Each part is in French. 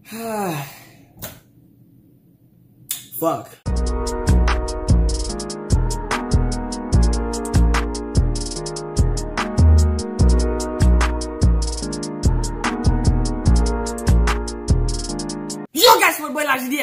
Fuck. Yo guys, my boy LAGDS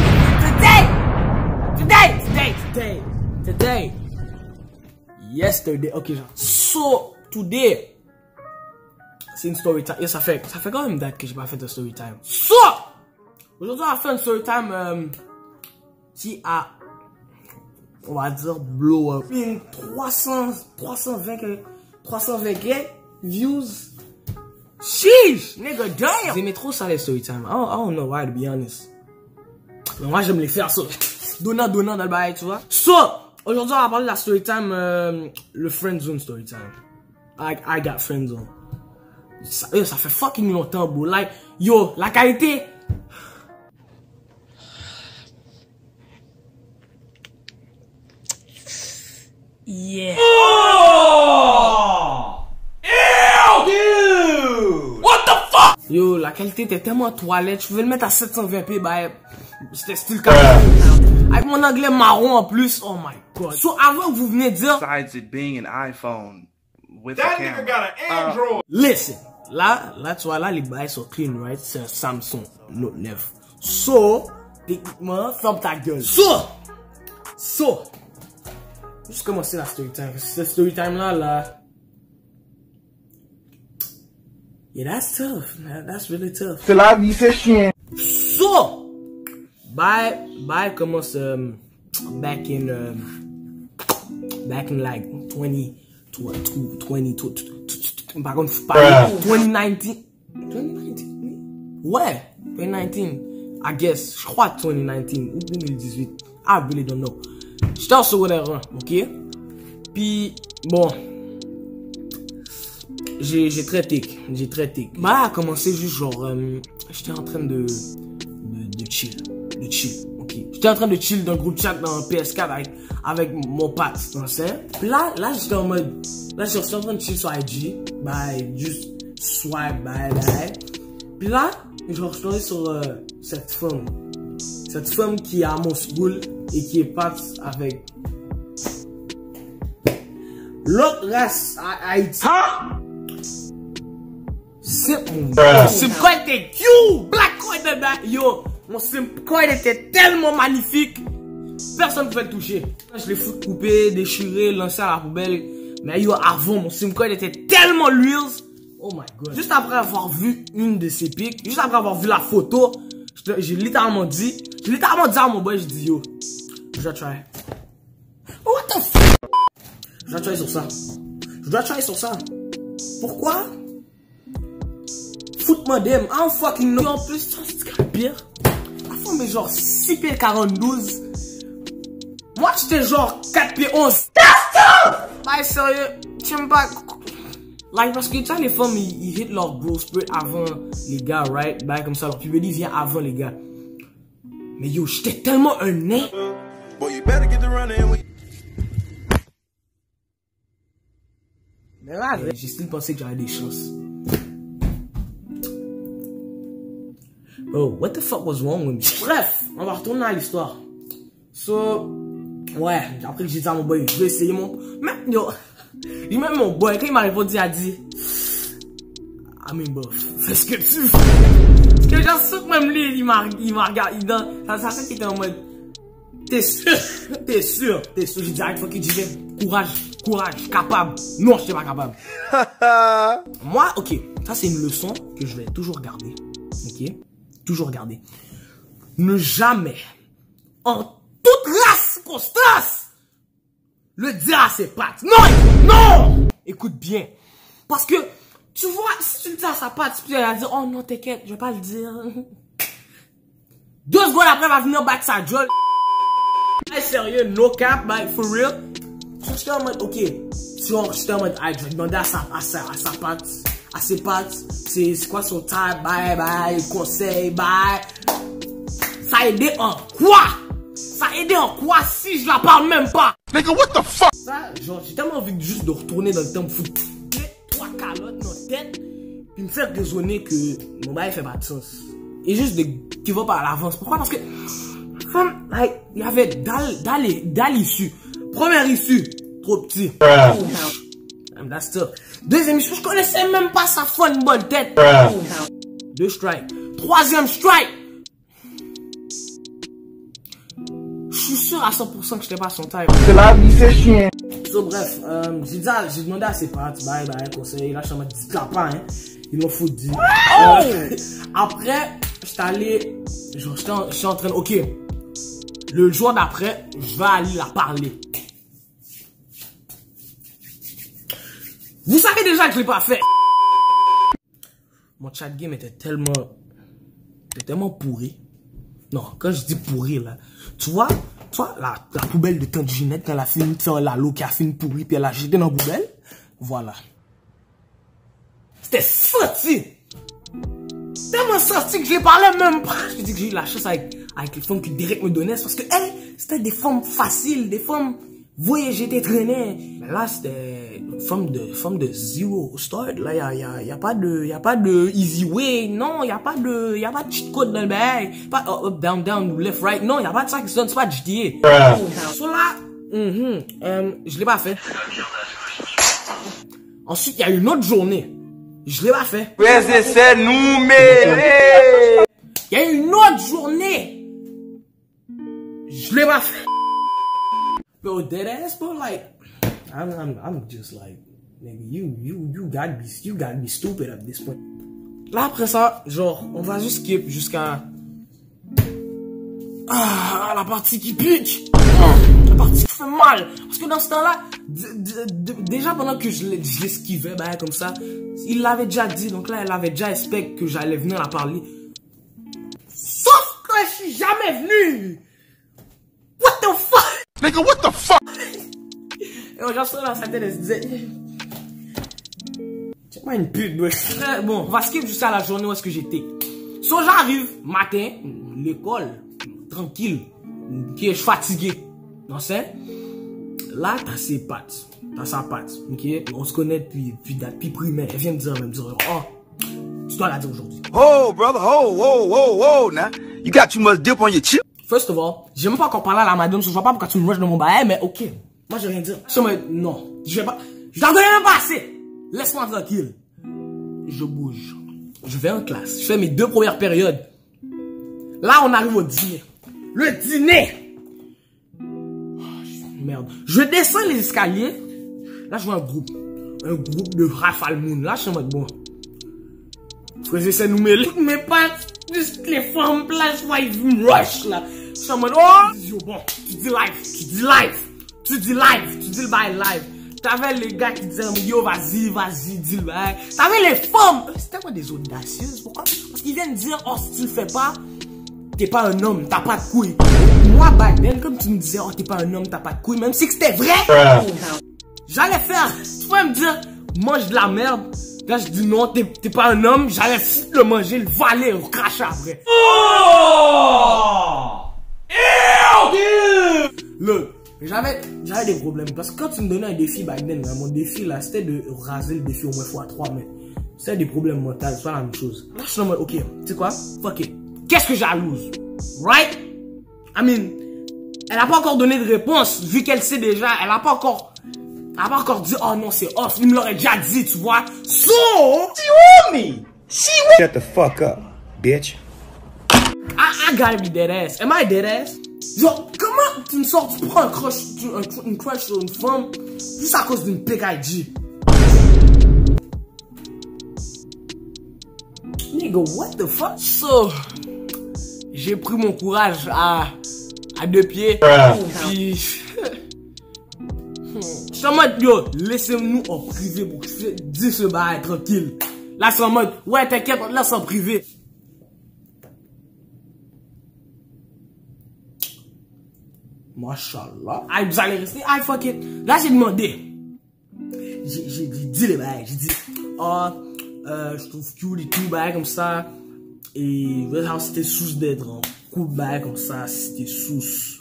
today. Yesterday, okay, so today, c'est une story time. Et ça fait quand même date que j'ai pas fait de story time. So, aujourd'hui on va faire une story time qui a, on va dire, blow up. 320 views. Sheesh, nigga, damn. J'aimais trop ça les story time. I don't know why, to be honest. Mais moi j'aime les faire ça. Donnant dans le bail, tu vois. So, aujourd'hui on va parler de la story time, le friend zone story time. I got friend zone. Ça fait fucking longtemps, bro. Like, yo, la qualité. Yeah. Oh! Ew! Dude! What the fuck? Yo, la qualité était tellement toilette. Je pouvais le mettre à 720p, bah, c'était style 4. Avec mon anglais marron en plus. Oh my god. So, avant que vous venez dire. Besides it being an iPhone with That a camera. nigga got an Android. Listen. Là, tu vois, là, les bails sont clean, right? C'est un Samsung Note 9. So, techniquement, ferme ta gueule. So, juste commencer la story time. Cette story time là. Yeah, that's tough. That's really tough. C'est la vie, c'est chiant. So, bye commence back in like 2019. Par contre, 2019. 2019? Ouais, 2019. I guess, je crois 2019 ou 2018. I really don't know. J'étais en secondaire 1, ok? Puis, bon. J'ai très tic. Bah, a commencé juste genre, j'étais en train de chill. Ok? J'étais en train de chill dans le groupe chat dans PS4 avec mon pote, puis là, j'étais en mode, j'étais en train de chill sur IG, juste swipe, puis là, genre, je suis tombé sur cette femme qui est à mon school et qui est pote avec l'autre race à Haïti. Huh? Mon simcoin était cute, black coin de yo, mon simcoin était tellement magnifique. Personne ne pouvait le toucher. Je l'ai foutu couper, déchiré, lancé à la poubelle. Mais yo, avant, mon simcoin était tellement real. Oh my god. Juste après avoir vu une de ses pics, juste après avoir vu la photo, j'ai littéralement dit à mon boy, je dis yo, je dois try. What the f***? Je dois try sur ça. Pourquoi? Foot modem, I don't fucking know. En plus, c'est pire. La femme est genre 6 pieds 42. Moi, j'étais genre 4 pieds 11. That's tough! Bah, sérieux, j'aime pas. Like, parce que tu sais, les femmes, ils hit leur growth spurt avant les gars, right? Bah, comme ça, leur puberté vient avant les gars. Mais yo, j'étais tellement un nain. Mais là, j'ai still pensé que j'avais des chances. Bro, what the fuck was wrong with me? Bref, on va retourner à l'histoire. So, ouais, après que j'ai dit à mon boy, je vais essayer mon... Même, yo, même mon boy, quand il m'a répondu, il a dit... Ah, mais bof, fais ce que tu veux. Parce que genre, sûr que même lui, il m'a regardé, ça fait qu'il était en mode... T'es sûr. J'ai dit, arrête, faut qu'il dise, courage, capable. Non, je suis pas capable. Moi, ok, ça c'est une leçon que je vais toujours garder. Ok? Toujours garder. Ne jamais, en toute la circonstance, le dire à ses pattes. Non! Écoute bien. Parce que, tu vois, si tu le dis à sa patte, tu peux lui dire, oh non, t'inquiète, je vais pas le dire. 2 secondes après, elle va venir battre sa gueule. Hey, sérieux, no cap, for real. J'étais en mode, ok. J'étais en mode, je vais demander à ses pattes, c'est quoi son type, conseil, Ça a aidé en quoi si je la parle même pas? Nigga, what the fuck? Ça, genre, j'ai tellement envie juste de retourner dans le temps, foutre 3 calottes dans la tête, puis me faire raisonner que mon bail fait pas de sens. et juste de give up à l'avance. Pourquoi? Parce que, like, il y avait dalle issue. Première issue, trop petit. That's tough. Deuxième issue, je connaissais même pas sa fun bonne tête. 2 strikes. Troisième strike. Je suis sûr à 100% que j'étais pas son type. C'est la vie, c'est chiant. So, bref, j'ai demandé à ses parents, bye, conseil. Là, je suis en mode, dis-la pas, hein. Ils m'ont foutu. Après, j'étais allé, j'étais en train de, ok. Le jour d'après, je vais aller la parler. Vous savez déjà que je l'ai pas fait. Mon chat game était tellement pourri. Non, quand je dis pourri, là, tu vois, la poubelle de tante Ginette, quand elle a fini de faire la l'eau qui a fini pourri, puis elle a jeté dans la poubelle, voilà. C'était sorti. Tellement sorti que je les parlais même pas. Je dis que j'ai eu la chance avec les femmes que Derek me donnait, parce que, c'était des femmes faciles, des femmes, voyez, j'étais traîné. Mais là, c'était forme de zero start. Là, y a pas de easy way. Non, y a pas de cheat code dans le bail. Pas up, down, left, right. Non, y a pas de ça qui se donne. C'est pas GTA. So là, je l'ai pas fait. Ensuite, il y a une autre journée. Je l'ai pas fait. Il y a une autre journée. Je l'ai pas fait. Bro, dead ass, bro, like, I'm just like, nigga, you gotta be stupid at this point. Là, après ça, genre, on va juste skip jusqu'à, la partie qui pique. La partie qui fait mal. Parce que dans ce temps-là, déjà pendant que je l'esquivais, ben, comme ça, il l'avait déjà dit, donc là, elle avait déjà expecté que j'allais venir la parler. Sauf que je suis jamais venu. What the fuck? Nigga, what the fuck? Et on genre dans sa tête, elle se disait, c'est pas une pute, bro. Bon, on va skip jusqu'à la journée où est-ce que j'étais. So, j'arrive, matin, l'école, tranquille, qui est fatigué. Non, c'est? Là, t'as sa patte, ok? On se connaît depuis primaire. Elle vient me dire, oh, tu dois la dire aujourd'hui. Oh, brother, oh, now. You got too much dip on your chip. First of all, j'ai même pas encore parlé à la madame, je vois pas pourquoi tu me rushes dans mon bail, mais ok. Moi, j'ai rien dit. Non, je vais pas, je t'en connais même pas assez. Laisse-moi tranquille. Je bouge. Je vais en classe. Je fais mes 2 premières périodes. Là, on arrive au dîner. Le dîner! Oh, merde. Je descends les escaliers. Là, je vois un groupe. Un groupe de Rafale Moon. Là, je suis en mode bon. Frère, j'essaie de nous mêler. Mais pas juste les femmes là, je vois, ils me rush là. Je suis en mode oh! Bon, tu dis le bail live. T'avais les gars qui disaient yo, vas-y, dis le bail. T'avais les femmes. C'était quoi des audacieuses? Pourquoi? Parce qu'ils viennent dire, oh, si tu le fais pas, t'es pas un homme, t'as pas de couilles. Moi, back then, comme tu me disais, oh, t'es pas un homme, t'as pas de couilles, même si c'était vrai, j'allais faire, tu pourrais me dire, mange de la merde. Là, je dis non, t'es pas un homme, j'allais le manger, le valer, le cracher après. Oh! Ew, dude! Look, j'avais des problèmes. Parce que quand tu me donnais un défi back then, mon défi là, c'était de raser le défi au moins x3, mais c'était des problèmes mentaux, c'est pas la même chose. Là, je suis en mode, ok, tu sais quoi? Fuck it. Qu'est-ce que j'ai à lose? Right? I mean, elle a pas encore donné de réponse, vu qu'elle sait déjà, elle a pas encore dit, oh non, c'est off, il me l'aurait déjà dit, tu vois. So, You want me? Shut the fuck up, bitch. I gotta be dead ass. Am I dead ass? Genre, comment tu me sors, tu prends une crush sur une femme, juste à cause d'une PKG? Nigga, what the fuck? So, j'ai pris mon courage à 2 pieds. Puis, je suis en mode, yo, laissez-nous en privé pour que je dise ce bail tranquille. Là, c'est en mode, ouais, t'inquiète, on te laisse en privé. Mashallah. Aïe, vous allez rester. Aïe, fuck it. Là, j'ai demandé. J'ai dit les bails. J'ai dit, je trouve cute et tout, bail comme ça. Et, voilà, c'était sous d'être en couple, bail comme ça. C'était sous.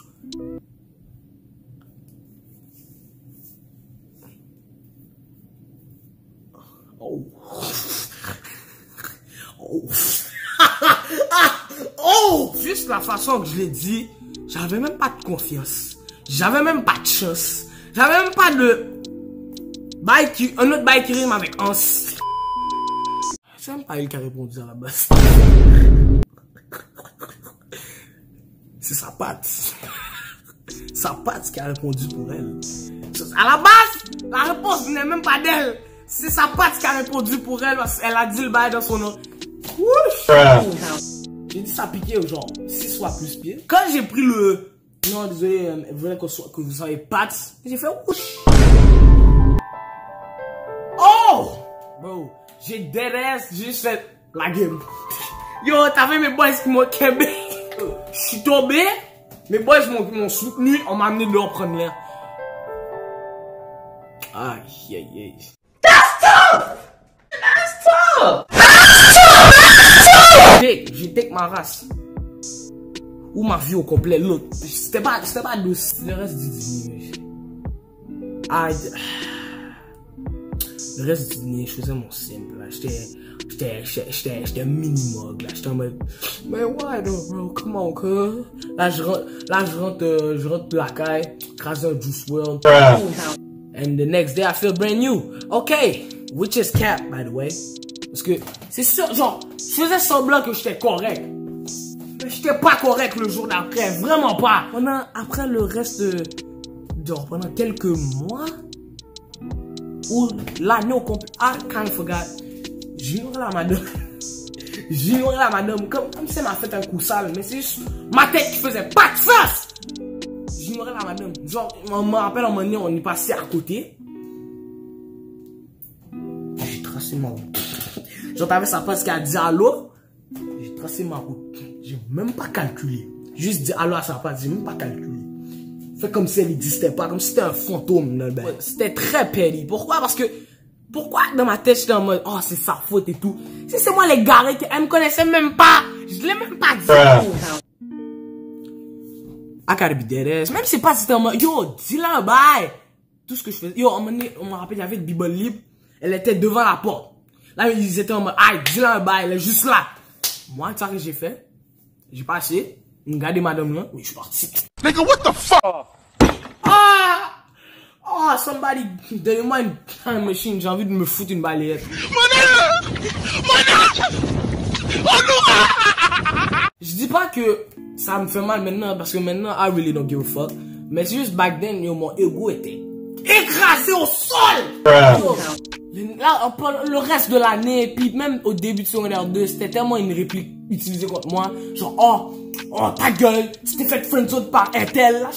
Oh. Oh. juste la façon que je l'ai dit, j'avais même pas de confiance. J'avais même pas de chance. J'avais même pas de... un autre bail qui rime avec Hans. C'est même pas elle qui a répondu à la base. C'est sa patte. Sa patte qui a répondu pour elle. À la base, la réponse n'est même pas d'elle. C'est sa patte qui a répondu pour elle parce qu'elle a dit le bail dans son nom. J'ai dit ça piqué genre 6 fois plus pire. Quand j'ai pris le... Non, désolé, elle voulait que vous soyez pattes. J'ai fait ouch. Oh! Bro, j'ai deadass juste fait la game. Yo, t'avais mes boys qui m'ont kébé. Je suis tombé. Mes boys m'ont soutenu. On m'a amené dehors prendre l'air. Aïe, aïe, aïe. J'ai take ma race. Ou ma vie au complet. L'autre. C'était pas le reste du dîner. Aïe. Le reste du dîner, je faisais mon simple. J'étais mini-mog. J'étais en mode. Mais why though, bro? Come on, cuz. Là, je rentre de la caille. Crase un Juice WRLD. And the next day, I feel brand new. Okay. Which is cap, by the way. Parce que, c'est sûr, genre, je faisais semblant que j'étais correct. Mais j'étais pas correct le jour d'après. Vraiment pas. Après le reste genre, pendant quelques mois, ou l'année au complet, I kind of forgot. J'ignorais la madame. J'ignorais la madame. Comme si elle m'a fait un coup sale. Mais c'est juste ma tête qui faisait pas de sens. J'ignorais la madame. Genre, on me rappelle, un moment donné, on est passé à côté. J'ai tracé ma route. Genre, t'avais sa passe qui a dit allô. J'ai tracé ma route. J'ai même pas calculé. Juste dit allô à sa passe. J'ai même pas calculé. Fait comme si elle n'existait pas. Comme si c'était un fantôme. Ouais, c'était très petty. Pourquoi? Parce que, pourquoi dans ma tête, j'étais en mode, oh, c'est sa faute et tout. Si c'est moi les garés qu'elle me connaissait même pas. Je l'ai même pas dit. I gotta be dead ass. Même si c'est pas si c'était en mode, yo, dis-la un bail. Tout ce que je faisais. Yo, on me rappelle, il y avait une Bible libre. Elle était devant la porte. Là, ils étaient en mode, aïe, dis-la un bail, elle est juste là. Moi, tu sais ce que j'ai fait? J'ai passé, regardé madame là, oui, je suis parti. Nigga, what the fuck? Oh, somebody, donne-moi une time machine, j'ai envie de me foutre une balayette. Je dis pas que ça me fait mal maintenant, parce que maintenant, I really don't give a fuck. Mais c'est juste back then, yo, mon ego était écrasé au sol! Là, le reste de l'année, puis même au début de secondaire 2, c'était tellement une réplique utilisée contre moi. Genre, oh, ta gueule, tu t'es fait friendzone par Intel.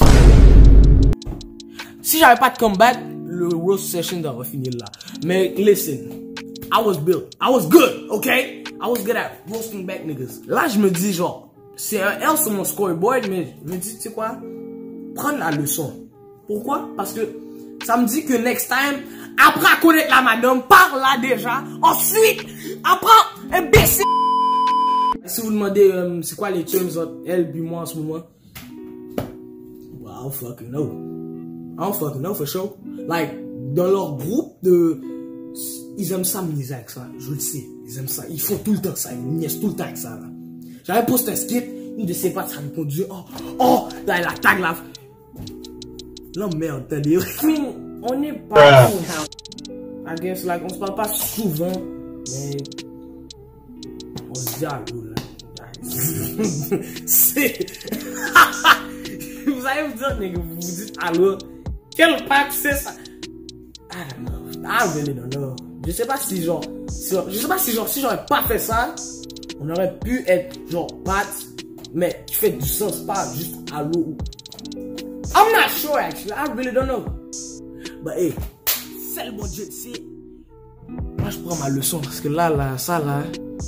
Si j'avais pas de comeback, le roast session aurait fini là. Mais listen, I was built. I was good, okay? I was good at roasting back niggas. Là, je me dis genre, c'est un L sur mon scoreboard, mais je me dis, tu sais quoi? Prendre la leçon. Pourquoi? Parce que ça me dit que next time, apprends à connaître la madame, parle là déjà. Ensuite, apprends un imbécile. Si vous demandez, c'est quoi les terms entre elle et moi en ce moment? Well, I don't fucking know. I don't fucking know for sure. Like, dans leur groupe ils aiment ça me avec ça. Je le sais. Ils aiment ça. Ils font tout le temps ça. Ils niaisent tout le temps avec ça, là. J'avais posté un skit. Une de ses pattes a répondu. Oh, là, elle a tag là. Là, merde, t'as dit. On n'est pas I guess, like, on se parle pas souvent. Mais. On se dit allô, là. C'est. Vous allez me dire, nigga, vous vous dites allô. Quel pack c'est ça? I don't know. I really don't know. Je sais pas si genre, si j'aurais pas fait ça, on aurait pu être genre Pat, mais tu fais du sens, pas juste allô. I'm not sure actually. I really don't know. But hey, c'est le bon Dieu, tu sais. Moi je prends ma leçon parce que là, ça là.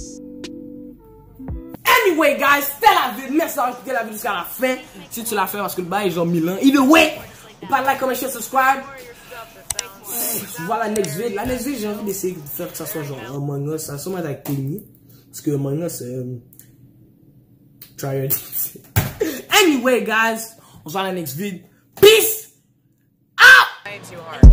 Anyway, guys, c'était la vidéo. Merci d'avoir écouté la vidéo jusqu'à la fin. Si tu l'as fait parce que le bail est genre 1000 ans. Either way, pas de like, comment, share, subscribe. Voilà la next vidéo. La next vidéo, j'ai envie d'essayer de faire que ça soit genre Among Us. Ça soit avec Tony. Parce que Among Us, try it. Anyway, guys, on se voit dans la next vidéo. Peace out!